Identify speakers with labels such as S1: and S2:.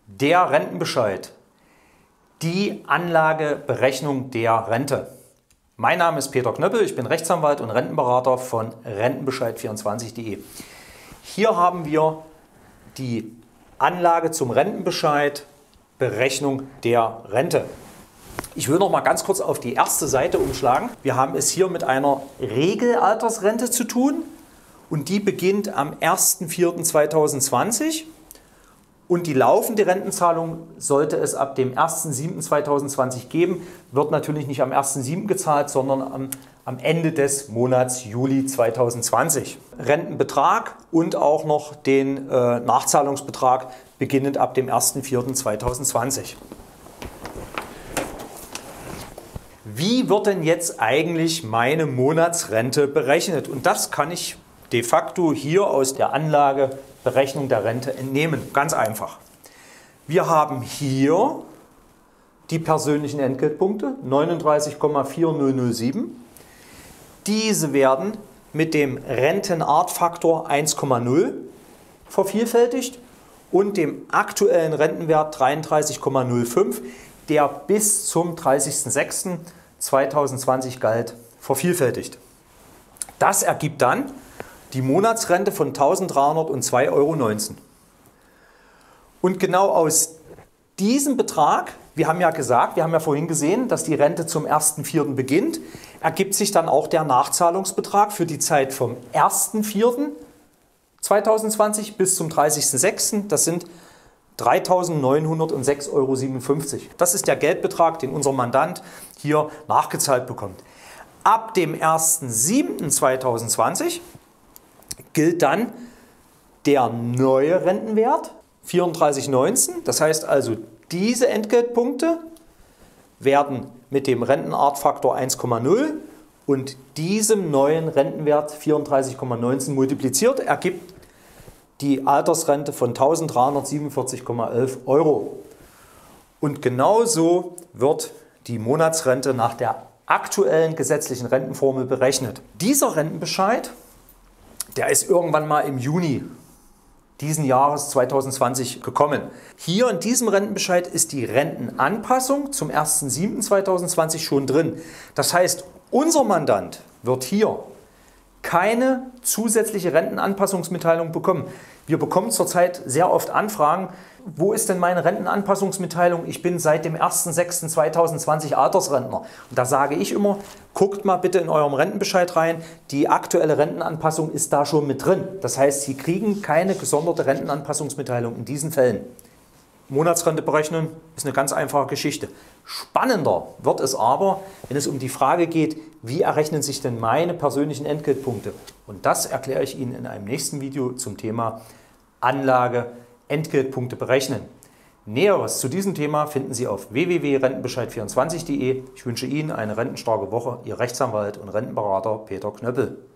S1: Der Rentenbescheid, die Anlageberechnung der Rente. Mein Name ist Peter Knöppel, ich bin Rechtsanwalt und Rentenberater von Rentenbescheid24.de. Hier haben wir die Anlage zum Rentenbescheid, Berechnung der Rente. Ich will noch mal ganz kurz auf die erste Seite umschlagen. Wir haben es hier mit einer Regelaltersrente zu tun und die beginnt am 1.4.2020. Und die laufende Rentenzahlung sollte es ab dem 1.7.2020 geben, wird natürlich nicht am 1.7. gezahlt, sondern am Ende des Monats Juli 2020. Rentenbetrag und auch noch den Nachzahlungsbetrag beginnend ab dem 1.4.2020. Wie wird denn jetzt eigentlich meine Monatsrente berechnet? Und das kann ich de facto hier aus der Anlageberechnung der Rente entnehmen. Ganz einfach. Wir haben hier die persönlichen Entgeltpunkte, 39,4007. Diese werden mit dem Rentenartfaktor 1,0 vervielfältigt und dem aktuellen Rentenwert 33,05, der bis zum 30.06.2020 galt, vervielfältigt. Das ergibt dann die Monatsrente von 1.302,19 €. Und genau aus diesem Betrag, wir haben ja vorhin gesehen, dass die Rente zum 1.4. beginnt, ergibt sich dann auch der Nachzahlungsbetrag für die Zeit vom 1.4.2020 bis zum 30.06. Das sind 3.906,57 €. Das ist der Geldbetrag, den unser Mandant hier nachgezahlt bekommt. Ab dem 1.7.2020 gilt dann der neue Rentenwert 34,19. Das heißt also, diese Entgeltpunkte werden mit dem Rentenartfaktor 1,0 und diesem neuen Rentenwert 34,19 multipliziert, ergibt die Altersrente von 1.347,11 €. Und genauso wird die Monatsrente nach der aktuellen gesetzlichen Rentenformel berechnet. Dieser Rentenbescheid, der ist irgendwann mal im Juni diesen Jahres 2020 gekommen. Hier in diesem Rentenbescheid ist die Rentenanpassung zum 1.7.2020 schon drin. Das heißt, unser Mandant wird hier keine zusätzliche Rentenanpassungsmitteilung bekommen. Wir bekommen zurzeit sehr oft Anfragen, wo ist denn meine Rentenanpassungsmitteilung? Ich bin seit dem 1.6.2020 Altersrentner. Und da sage ich immer, guckt mal bitte in eurem Rentenbescheid rein, die aktuelle Rentenanpassung ist da schon mit drin. Das heißt, Sie kriegen keine gesonderte Rentenanpassungsmitteilung in diesen Fällen. Monatsrente berechnen ist eine ganz einfache Geschichte. Spannender wird es aber, wenn es um die Frage geht, wie errechnen sich denn meine persönlichen Entgeltpunkte? Und das erkläre ich Ihnen in einem nächsten Video zum Thema Anlage, Entgeltpunkte berechnen. Näheres zu diesem Thema finden Sie auf www.rentenbescheid24.de. Ich wünsche Ihnen eine rentenstarke Woche. Ihr Rechtsanwalt und Rentenberater Peter Knöppel.